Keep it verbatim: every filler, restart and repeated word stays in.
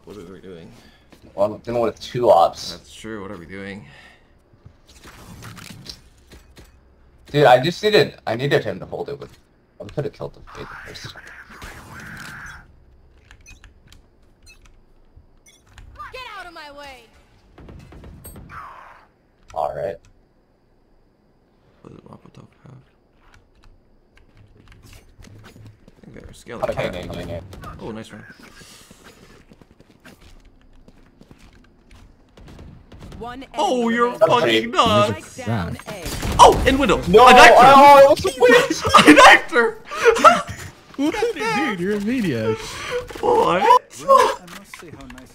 What are we doing? Well, I'm dealing with two ops. That's true. What are we doing? Dude, I just needed, I needed him to hold it with, I could have killed the fade first. Get out of my way! Alright. What does Mapotop have? I think they're a skeleton. Okay, okay, okay, okay. Oh, nice one. One Oh, you're enemy fucking nuts! Strike down A. Oh, in window! No, I knifed her! oh, it was a witch! I knifed her! What? Dude, you're in videos. What? I must say how nice